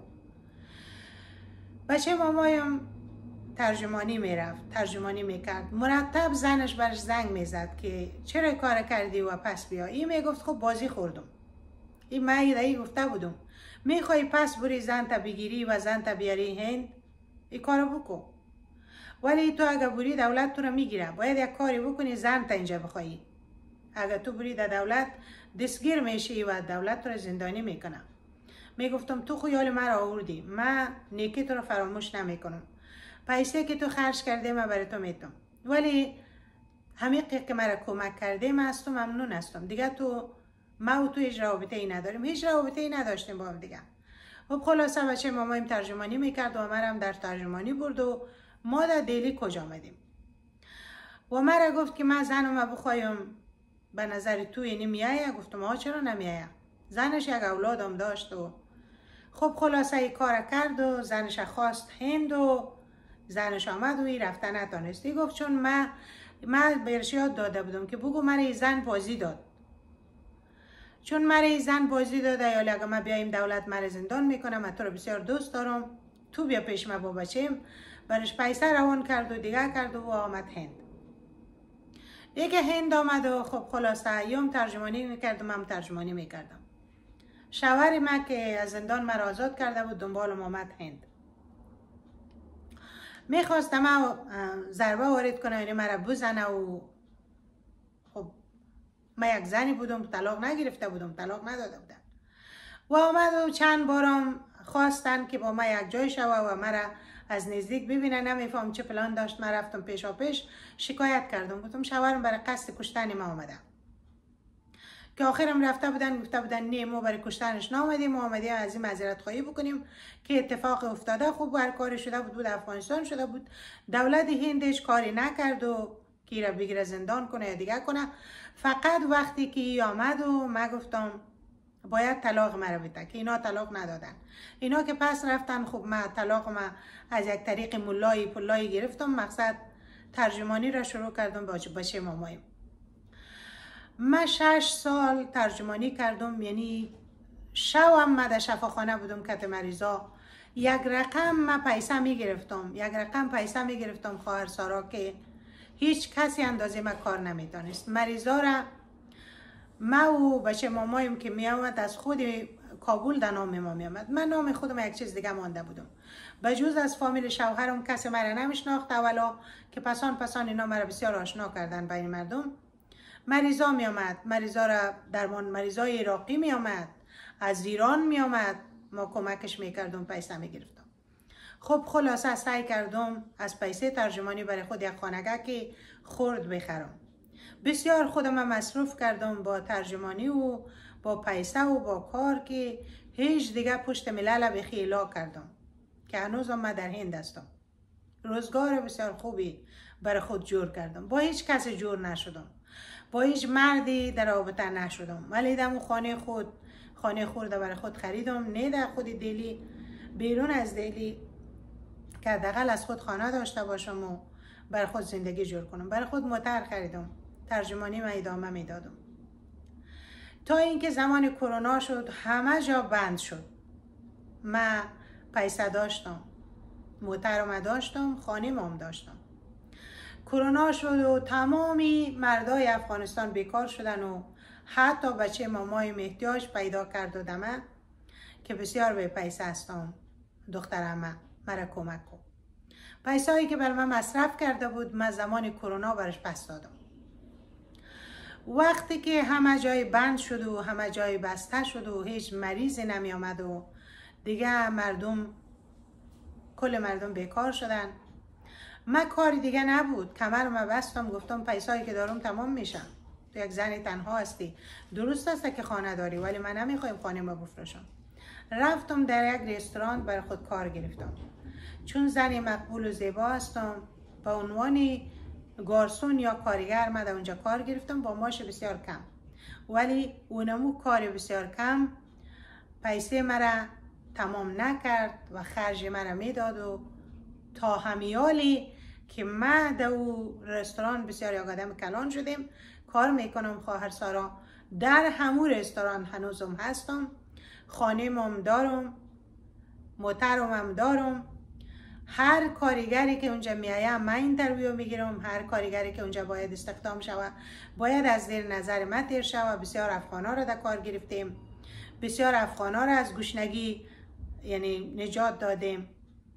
بچه مامایم ترجمانی میرفت، ترجمانی میکرد، مرتب زنش برش زنگ میزد که چرا کار کردی و پس بیا. این میگفت خب بازی خوردم. این من ای گفته بودم میخوای پس بری زن تا بگیری و زن تا بیاری هند، این کارو بکن، ولی تو اگه بری دولت تو رو میگیره، باید یک کاری بکنی زن تا اینجا بخوایی. اگه تو بری در دولت دستگیر میشی و دولت تو رو زندانی میکنه. میگفتم تو خیال مرا آوردی، من نیکی تو رو فراموش نمیکنم، پیسه که تو خرج کرده من برای تو میتونم، ولی همیقی که مرا کمک کرده من از تو ممنون هستم. دیگه تو ما و تو هیچ رابطه ای نداریم، هیچ رابطه ای نداشتیم با هم دیگه. خب خلاصه بچه مامایم ترجمانی میکرد و مرم در ترجمانی برد و ما در دیلی کجا آمدیم و مرا گفت که من زنم بخوایم به نظر تو یعنی میایه. گفتم آه چرا نمیایه، زنش یک اولادم داشت و خب خلاصه ای کار کرد و زنش خواست هند و زنش آمد و ای رفتن نتانستی. گفت چون من من برشیات داده بودم که بگو من زن بازی داد، چون من زن بازی داده یا اگه ما بیایم دولت من زندان میکنم، من تو رو بسیار دوست دارم، تو بیا پیش ما با بچیم. برش پیسه روان کرد و دیگه کرد و آمد هند. دیگه هند آمد و خب خلاصه ایام ترجمانی میکرد و من ترجمانی میکردم. شوهر من که از زندان مرا آزاد کرده بود دنبالم آمد هند، میخواستم من ضربه وارد کنه، یعنی مرا بزنه و خب من یک زنی بودم، طلاق نگرفته بودم، طلاق نداده بودن و آمد و چند بارم خواستن که با ما یک جای شوه و مرا از نزدیک ببینه. نمیفهم چه پلان داشت. من رفتم پیشا پیش شکایت کردم، گفتم شوهرم برای قصد کشتن ما آمده، که آخرم رفته بودن گفته بودن نه ما برای کشتنش نامدیم، ما آمدیم از این معذرت خواهی بکنیم که اتفاق افتاده. خوب هر کاری شده بود بود افغانستان شده بود، دولت هند هیچ کاری نکرد و کی را بگیره زندان کنه یا دیگه کنه. فقط وقتی که آمد و ما گفتم باید طلاق مرا بده، که اینا طلاق ندادن. اینا که پس رفتن خب ما طلاق ما از یک طریق مولای پولای گرفتم، مقصد ترجمانی را شروع کردم با بچه مامایم. من شش سال ترجمانی کردم، یعنی شوم من در شفاخانه بودم کت مریضا، یک رقم من پیسه می گرفتم، یک رقم پیسه می گرفتم خواهر سارا که هیچ کسی اندازه من کار نمی دانست. مریضا را ما و بچه مامایم که می آمد از خود کابل در نام ما می آمد، من نام خودم یک چیز دیگه مانده بودم، بجوز از فامیل شوهرم کسی مرا نمیشناخت اولا، که پسان پسان اینا مرا بسیار آشنا کردن بین مردم. مریضا می آمد، مریضا را درمان، مریضای عراقی می آمد، از ایران می آمد، ما کمکش می کردم، پیسه می گرفتم. خب خلاصه سعی کردم از پیسه ترجمانی برای خود یک خانگه که خورد بخرم. بسیار خودم مصروف کردم با ترجمانی و با پیسه و با کار که هیچ دیگه پشت ملل به خیلا کردم که هنوزم من در هند هستم. روزگار بسیار خوبی برای خود جور کردم، با هیچ کسی جور نشدم. با هیچ مردی در رابطه نشدم، ولی دم خانه خود خانه خورده برای خود خریدم، نه در خود دلی، بیرون از دلی، که حداقل از خود خانه داشته باشم و برای خود زندگی جور کنم. برای خود موتر خریدم، ترجمانی من ادامه میدادم تا اینکه زمان کرونا شد، همه جا بند شد. من پیسه داشتم، موترم داشتم، خانه هم داشتم. کرونا شد و تمامی مردای افغانستان بیکار شدن و حتی بچه مامای احتیاج پیدا کرد و دمه که بسیار به پیسه هستم. دخترم مرا کمک کن. پیسه هایی که بر من مصرف کرده بود من زمان کرونا برش پس دادم. وقتی که همه جای بند شد و همه جای بسته شد و هیچ مریضی نمی آمد و دیگه مردم کل مردم بیکار شدن، من کاری دیگه نبود، کمرم بستم، گفتم پیسایی که دارم تمام میشن. تو یک زن تنها هستی، درست است که خانه داری، ولی من نمیخوایم خانه ما بفروشم. رفتم در یک رستوران برای خود کار گرفتم. چون زنی مقبول و زیبا هستم، به عنوان گارسون یا کارگر من در اونجا کار گرفتم با معاش بسیار کم، ولی اونمو کار بسیار کم پیسه مرا تمام نکرد و خرج مرا میداد و تا همیالی که من در او رستوران بسیار یک آدم کلان شدیم، کار میکنم خواهر سارا. در همون رستوران هنوزم هستم، خانه هم دارم، موترم هم دارم. هر کارگری که اونجا میایم من اینترویو میگیرم، هر کارگری که اونجا باید استخدام شود باید از زیر نظر من تیر شود. بسیار افغانا را در کار گرفتیم، بسیار افغانا را از گشنگی یعنی نجات دادیم.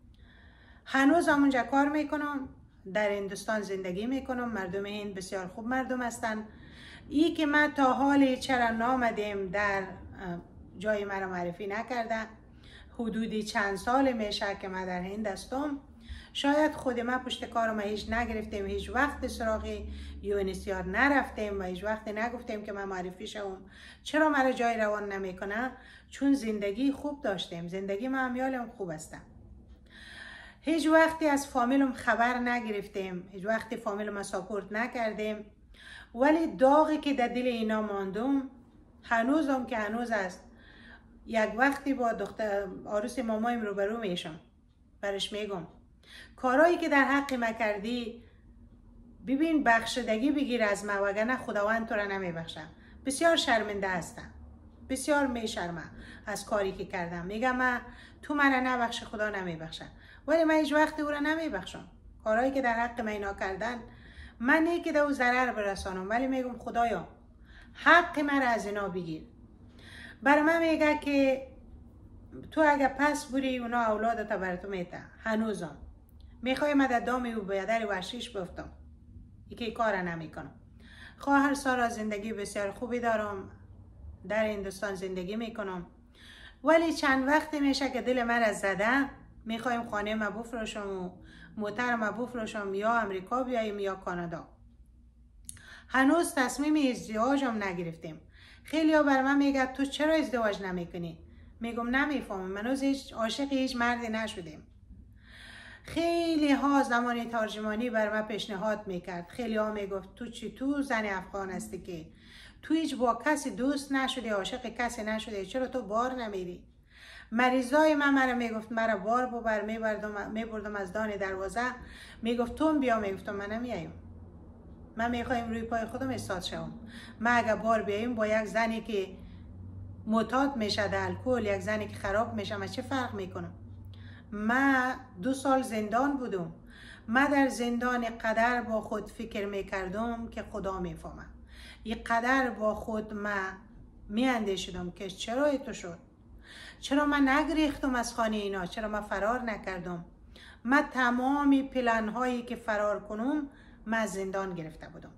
هنوز هم اونجا کار میکنم، در هندوستان زندگی میکنم. مردم هند بسیار خوب مردم هستن. ای که من تا حال چرا نامدیم در جای مرا معرفی نکرده، حدودی چند سال میشه که من در هند هستم. شاید خود من پشت کارم هیچ نگرفتیم، هیچ وقت سراغی یونیسیار نرفتیم و هیچ وقت نگفتیم که من معرفی شوم. چرا مرا جای روان نمیکنه؟ چون زندگی خوب داشتیم، زندگی من امیالم خوب هستم. هیچ وقتی از فامیلم خبر نگرفتیم، هیچ وقتی فامیلم ساپورت نکردیم، ولی داغی که در دل اینا ماندم هنوزم که هنوز است. یک وقتی با دختر عروس مامایم روبرو میشم، برش میگم کارهایی که در حق ما کردی ببین بخشدگی بگیر از ما، وگرنه خداوند تو را نمیبخشه. بسیار شرمنده هستم، بسیار میشرمم از کاری که کردم. میگم من تو مرا نبخشه خدا نمیبخشه، ولی من هیچ وقتی او را نمیبخشم. کارهایی که در حق ما اینا کردن من نه که دو ضرر برسانم، ولی میگم خدایا حق مرا از اینا بگیر. برای من میگه که تو اگه پس بری اونا اولادتا بر تو میته. هنوزم میخوای من در دامی و بیادر وحشیش بفتم، یکی کار نمیکنم. خواهر سارا زندگی بسیار خوبی دارم، در هندوستان زندگی میکنم، ولی چند وقت میشه که دل من از زده میخوایم خانه ما بفروشم و موتر ما بفروشم، یا امریکا بیاییم یا کانادا. هنوز تصمیم ازدواجم نگرفتیم. خیلی ها بر من میگه تو چرا ازدواج نمیکنی؟ میگم نمیفهمم، من هنوز هیچ عاشق هیچ مردی نشدیم. خیلی ها زمان ترجمانی بر من پیشنهاد میکرد، خیلی ها میگفت تو چی تو زن افغان هستی که تو هیچ با کسی دوست نشدی، عاشق کسی نشدی، چرا تو بار نمیری؟ مریضای من مرا میگفت مرا بار ببر، میبردم میبردم از دان دروازه، میگفت تو بیا، میگفتم من نمیایم، من میخوایم روی پای خودم ایستاد شوم. من اگه بار بیایم با یک زنی که معتاد میشه در الکل، یک زنی که خراب میشه، من چه فرق میکنم؟ من دو سال زندان بودم، من در زندان قدر با خود فکر میکردم که خدا میفهمه. یک قدر با خود من میاندیشیدم که چرا تو شد؟ چرا من نگریختم از خانه اینا؟ چرا من فرار نکردم؟ من تمامی پلن هایی که فرار کنم من زندان گرفته بودم.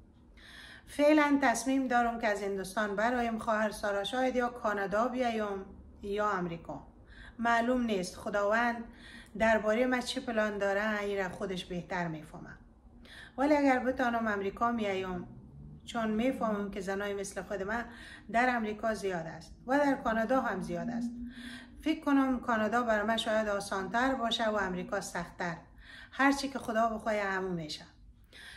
فعلا تصمیم دارم که از هندوستان برایم خواهر سارا، شاید یا کانادا بیایم یا امریکا، معلوم نیست. خداوند درباره من چه پلان داره این خودش بهتر میفهمه. ولی اگر بتانم امریکا میایم، چون میفهمم که زنای مثل خود من در امریکا زیاد است و در کانادا هم زیاد است. فکر کنم کانادا برای من شاید آسانتر باشه و امریکا سختتر. هرچی که خدا بخواه همون میشه.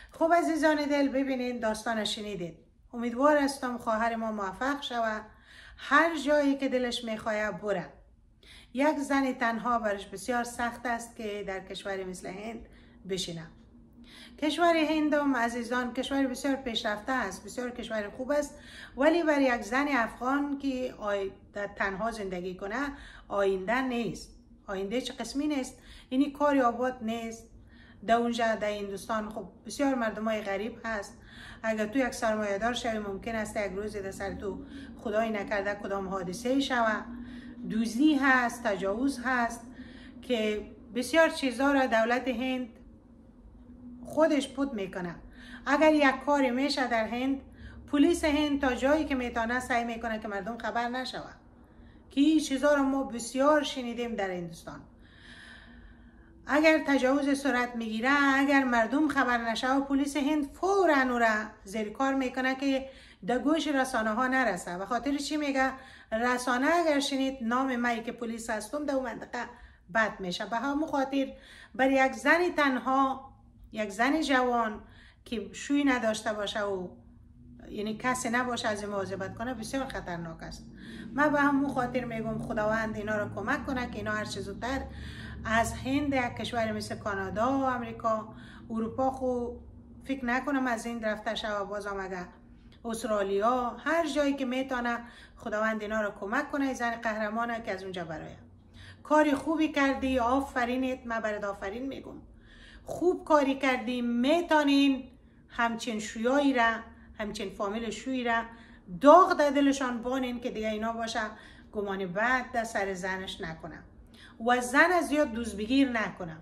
خب عزیزان دل، ببینید داستان شنیدید. امیدوار هستم خواهر ما موفق شود، هر جایی که دلش میخواد بره. یک زن تنها برش بسیار سخت است که در کشوری مثل هند بشینه. کشور هند هم عزیزان کشور بسیار پیشرفته است، بسیار کشور خوب است، ولی برای یک زن افغان که آی... تنها زندگی کنه آینده نیست. آینده چه قسمی نیست، اینی کاری آباد نیست. در اونجا در هندوستان خب بسیار مردمای غریب هست. اگر تو یک سرمایه دار شوی ممکن است یک روزی در سر تو خدای نکرده کدام حادثه شوه. دوزی هست، تجاوز هست که بسیار چیزها را دولت هند خودش پود میکنه. اگر یک کاری میشه در هند، پلیس هند تا جایی که میتونه سعی میکنه که مردم خبر نشوه، که این چیزها را ما بسیار شنیدیم در هندوستان. اگر تجاوز صورت میگیره، اگر مردم خبر نشه، پلیس هند فوراً او را زیر کار میکنه که در گوش رسانه ها نرسه. به خاطر چی میگه؟ رسانه اگر شنید نام من که پلیس هستم در اون منطقه بد میشه. به همون خاطر برای یک زن تنها، یک زن جوان که شوی نداشته باشه و یعنی کسی نباشه از این مواظبت کنه بسیار خطرناک است. من به همون خاطر میگم خداوند اینا را کمک کنه که اینا هر چه زودتر از هند، یک کشور مثل کانادا و امریکا، اروپا خو فکر نکنم از این رفته شو، بازم اگر استرالیا، هر جایی که میتونه خداوند اینا را کمک کنه. زن قهرمانه که از اونجا برایم. کاری خوبی کردی، آفرینت، من برات آفرین میگم. خوب کاری کردی، میتونین همچین شویایی را، همچین فامیل شویی را داغ در دلشان بانین که دیگه اینا باشه گمان بد در سر زنش نکنه و زن از زیاد دوز بگیر نکنه.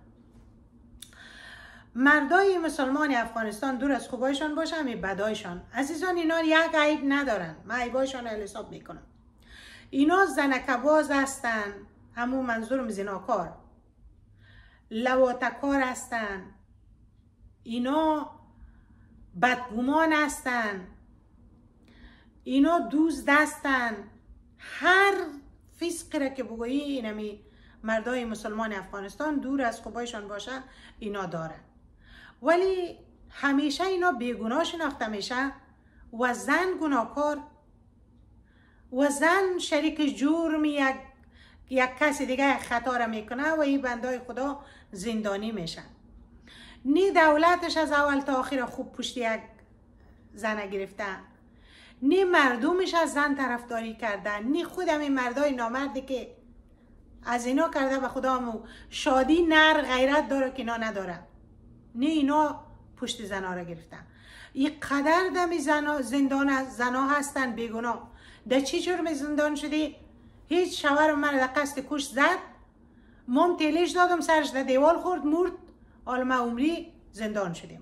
مردای مسلمان افغانستان دور از خوبایشان باشه، همین بدایشان. عزیزان اینا یک عیب ندارن، من عیبایشان رو حساب میکنم. اینا زنکباز هستن، همون منظورم زناکار، لواتکار هستن، اینا بدگمان هستن، اینا دوز دستن. هر فسقی را که بگویی اینمی مردای مسلمان افغانستان دور از خوبایشان باشه اینا دارن. ولی همیشه اینا بیگناه شناخته میشه و زن گناهکار و زن شریک جرم یک یک کسی دیگه خطا را میکنه و این بندای خدا زندانی میشن. نی دولتش از اول تا آخر خوب پشت یک زن گرفته، نی مردمش از زن طرفداری کردن، نی خود همین مردای نامردی که از اینا کرده و خدا همو شادی نر غیرت داره که اینا نداره، نه اینا پشت زنا را گرفتن. این قدر دمی زنا زندان زنا هستن بیگناه. در چی جرم زندان شدی؟ هیچ شوهر من در قصد کش زد، مام تیلش دادم سرش در دیوال خورد مرد، حالا ما عمری زندان شدیم.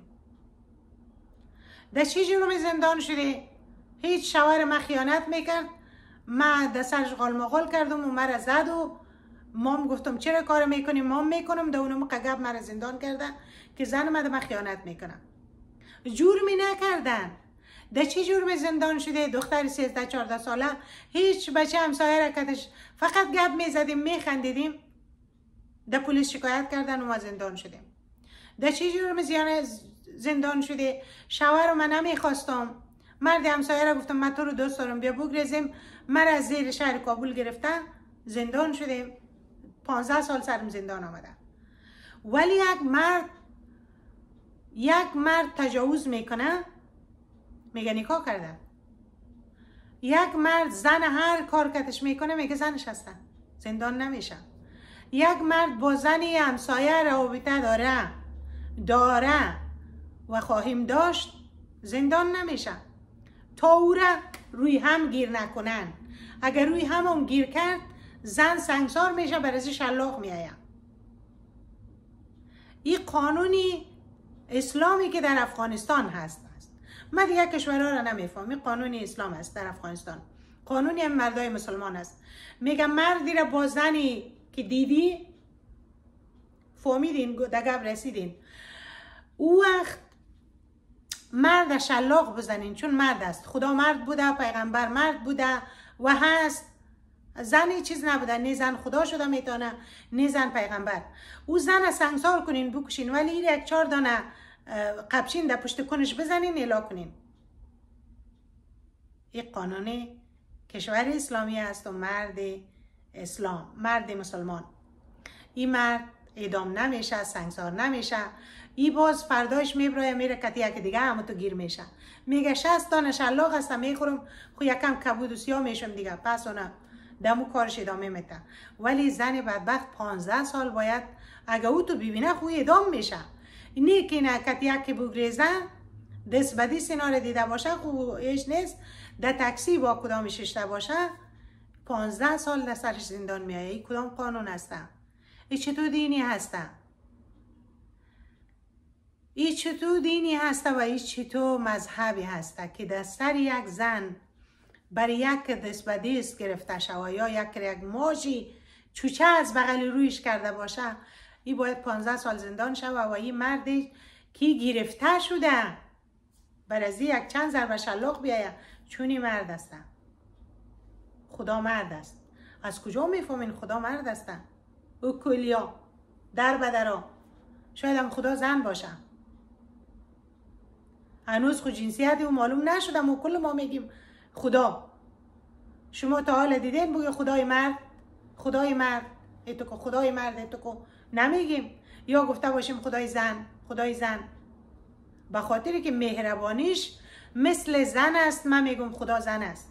در چی جرم زندان شدی؟ هیچ شوهر من خیانت میکرد، من در سرش غالمغال کردم و مرا زد و مام گفتم چرا کار میکنی؟ مام میکنم، در اونم قگب مرا زندان کردن که زن من من خیانت میکنم. جرمی نکردن. در چی جرم زندان شده؟ دختر سیزده چهارده ساله، هیچ بچه همسایه رکتش، فقط گپ میزدیم میخندیدیم، در پلیس شکایت کردن و ما زندان شدیم. در چی جرم زندان شده؟ شوهر من نمیخواستم، مرد همسایه را گفتم من تو رو دوست دارم بیا بگریزیم، مرا از زیر شهر کابل گرفتن، زندان شدیم. پانزده سال سرم زندان آمده. ولی یک مرد یک مرد تجاوز میکنه میگه نکاح کردن. یک مرد زن هر کار کتش میکنه میگه زنش هستن، زندان نمیشه. یک مرد با زنی همسایه رابطه داره داره و خواهیم داشت زندان نمیشه تا او را روی هم گیر نکنن. اگر روی هم هم گیر کرد زن سنگسار میشه، برای شلاق میآید. این قانونی اسلامی که در افغانستان هست است. من دیگه کشورها را نمیفهم. این قانونی اسلام است در افغانستان، قانونی هم مردای مسلمان است. میگم مردی را با زنی که دیدی فهمیدین دگب رسیدین، او وقت مرد شلاق بزنین، چون مرد است. خدا مرد بوده، پیغمبر مرد بوده و هست. زنی چیز نبوده، نه زن خدا شده میتونه نه زن پیغمبر. او زن سنگسار کنین بکشین، ولی یک چهار دانه قبچین در پشت کنش بزنین اعلا کنین. این قانون کشور اسلامی است و مرد اسلام، مرد مسلمان. این مرد اعدام نمیشه، سنگسار نمیشه. این باز فرداش میبره میره کتی یک دیگه همه تو گیر میشه. میگه شصت تا شلاق هستم میخورم خو یکم کبود و سیاه میشم دیگه، پس اونم دمو کارش ادامه میده. ولی زن بدبخت پانزده سال باید اگه او تو ببینه خو اعدام میشه. اینی که نه کتی یک که بگریزه دست بدی سیناره دیده باشه خو ایش نیست، در تاکسی با کدام ششته باشه پانزده سال در سرش زندان میایه. این کدام قانون هسته؟ این چطور دینی هسته؟ این چطور دینی هسته و این چطور مذهبی هسته که در سر یک زن برای یک دست به دست گرفته شوه یا یک یک ماژی چوچه از بغل رویش کرده باشه، این باید پانزده سال زندان شوه. و این مردی که گرفته شده بر از یک چند ضربه شلاق بیایه چونی مرد هسته. خدا مرد است. از کجا میفهمین خدا مرد است؟ او کلیا در بدرا شاید هم خدا زن باشه. هنوز خود جنسیت او معلوم نشده. ما کل ما میگیم خدا. شما تا حال دیدین بگه خدای مرد، خدای مرد اتکو، خدای مرد اتکو نمیگیم. یا گفته باشیم خدای زن، خدای زن. به خاطری که مهربانیش مثل زن است من میگم خدا زن است.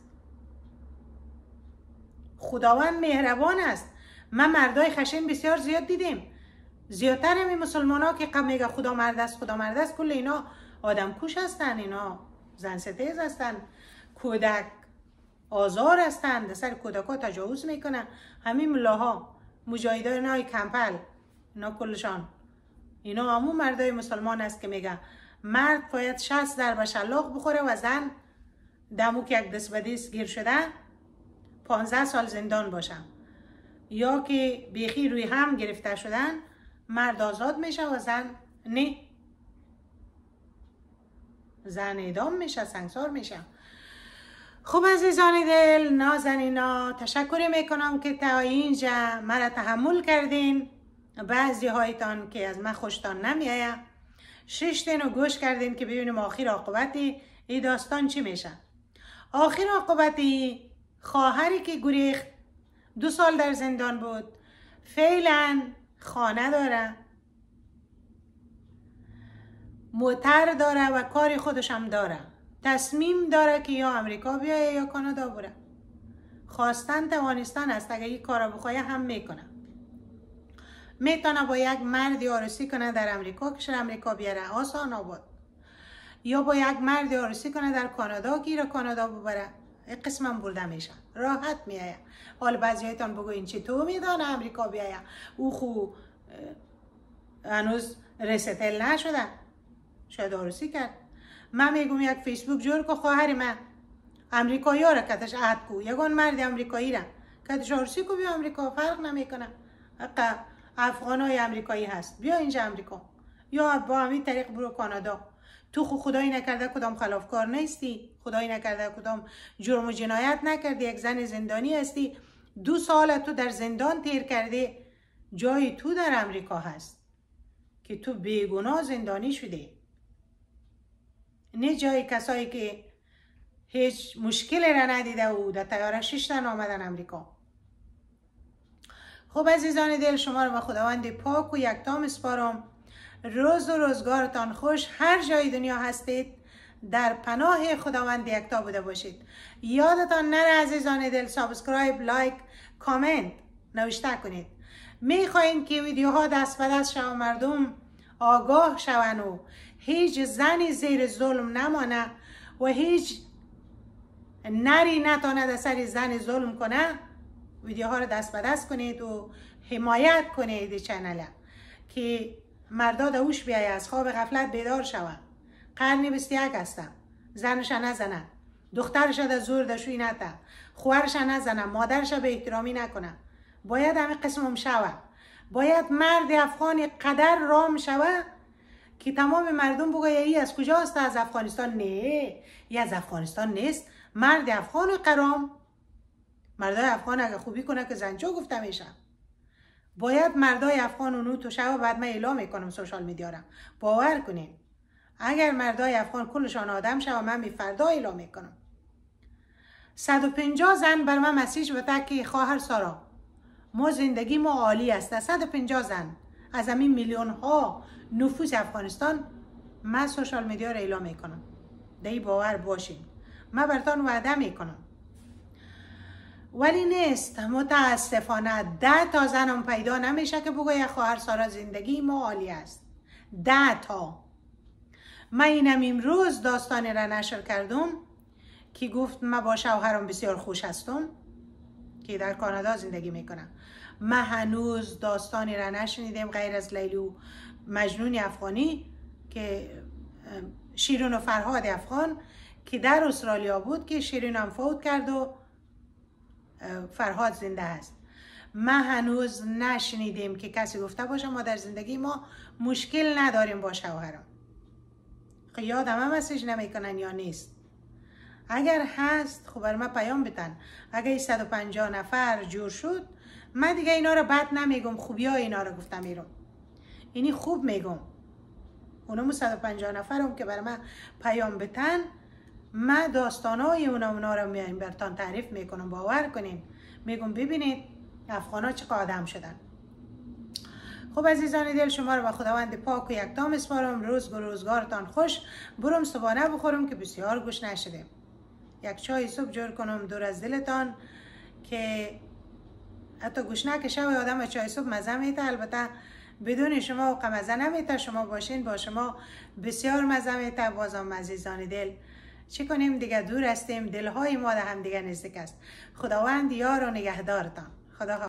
خداوند مهربان است. من مردای خشن بسیار زیاد دیدیم، زیادتر همین مسلمان ها که قبل میگه خدا مرد است، خدا مرد است. کل اینا آدم کوش هستن، اینا زن ستیز هستن، کودک آزار هستن، در سر کودک ها تجاوز میکنن. همین ملاها مجاهدان های کمپل اینا کلشان اینا همون مردای مسلمان است که میگه مرد باید شصت ضربه شلاق بخوره و زن دمو که یک دست به دست گیر شده پانزده سال زندان باشه. یا که بیخی روی هم گرفته شدن مرد آزاد میشه و زن نه، زن اعدام میشه، سنگسار میشه. خب عزیزان دل، نازنینا، تشکر میکنم که تا اینجا مرا تحمل کردین. بعضی هایتان که از من خوشتان نمیایه ششتین و گوش کردین که ببینیم آخر عاقبتی این داستان چی میشه. آخر عاقبتی خواهری که گریخت دو سال در زندان بود، فعلا خانه داره، موتر داره و کار خودش هم داره. تصمیم داره که یا امریکا بیایه یا کانادا بره. خواستن توانستن است. اگه این کارا بخواه هم میکنه. میتونه با یک مردی عروسی کنه در امریکا که امریکا بیاره آسان آباد، یا با یک مردی عروسی کنه در کانادا گیره کانادا ببره. این قسم هم برده میشه، راحت میایه. حال بعضی هایتان بگو این چی تو میدانه امریکا بیایه، او خو هنوز رستل نشده، شاید عروسی کرد. من میگم یک فیسبوک جور که خواهر من امریکایی ها را کتش عهد کو، یگان مرد امریکایی را کتش عروسی کو بیا امریکا، فرق نمیکنه. حقا افغان های امریکایی هست بیا اینجا امریکا، یا با همین طریق برو کانادا. تو خو خدایی نکرده کدام خلافکار نیستی، خدایی نکرده کدام جرم و جنایت نکردی، یک زن زندانی هستی، دو سال تو در زندان تیر کردی. جای تو در امریکا هست که تو بیگناه زندانی شده، نه جای کسایی که هیچ مشکلی را ندیده و در تیاره ششتن آمدن امریکا. خب عزیزان دل، شما رو به خداوند پاک و یکتا میسپارم. روز و روزگارتان خوش. هر جای دنیا هستید در پناه خداوند یکتا بوده باشید. یادتان نره عزیزان دل سابسکرایب، لایک، کامنت نوشته کنید. میخواین که ویدیوها دست به دست شو مردم آگاه شون و هیچ زنی زیر ظلم نمانه و هیچ نری نتانه در سر زن ظلم کنه. ویدیوها رو دست به دست کنید و حمایت کنید چنل که مردا دوش بیای از خواب غفلت بیدار شوند. قرن بیست و یک هستن، زنش نزنن، دخترش در زور دشوی نته، خواهرش نزنن، مادرش به احترامی نکنن. باید همین قسم هم شوه. باید مرد افغانی قدر رام شوه که تمام مردم بگه ای از کجاست؟ از افغانستان. نه، ای از افغانستان نیست. مرد افغان قرام، مردای افغان اگه خوبی کنه که زنجو گفته میشه. باید مردای افغان اونو تو شو. بعد من اعلام میکنم سوشال میدیا را، باور کنین. اگر مردای افغان کلشان آدم شد من می فردا اعلام میکنم. صد و پنجاه زن بر من مسیج بده که خواهر سارا ما زندگی ما عالی است. صد و پنجاه زن از همین میلیون ها نفوس افغانستان من سوشال میدیا را اعلام میکنم. دی باور باشین من براتون وعده میکنم. ولی نیست، متاسفانه ده تا زنم پیدا نمیشه که بگوید خواهر سارا زندگی ما عالی است. ده تا. من اینم امروز داستانی را نشر کردم که گفت من با شوهرم بسیار خوش هستم که در کانادا زندگی میکنم. من هنوز داستانی را نشنیدم غیر از لیلی و مجنون افغانی که شیرین و فرهاد افغان که در استرالیا بود که شیرین هم فوت کرد و فرهاد زنده است. من هنوز نشنیدیم که کسی گفته باشه ما در زندگی ما مشکل نداریم با شوهرم. خب یادم هم مسیج نمیکنن یا نیست؟ اگر هست خب بر من پیام بتن. اگر صد و پنجاه نفر جور شد من دیگه اینا رو بد نمیگم، خوبی ها اینا رو گفتم میرم. اینی خوب میگم. اونم صد و پنجاه نفرم که بر من پیام بتن من داستانای اونا اونا رو میایم براتون تعریف میکنم. باور کنین میگم ببینید افغان ها چقدر آدم شدن. خب عزیزان دل شما رو به خداوند پاک و یکتا میسپارم. روز و روزگارتان خوش. برم صبحانه بخورم که بسیار گوش نشده. یک چای صبح جور کنم دور از دلتان که حتی گوش نکشه و آدم چای صبح مزه میته. البته بدون شما و مزه نمیته. شما باشین با شما بسیار مزه میته. بازم عزیزان دل چی کنیم دیگه دور هستیم، دلهای ما ده هم دیگه نزدیک است. خداوند یار و نگهدارتان. خدا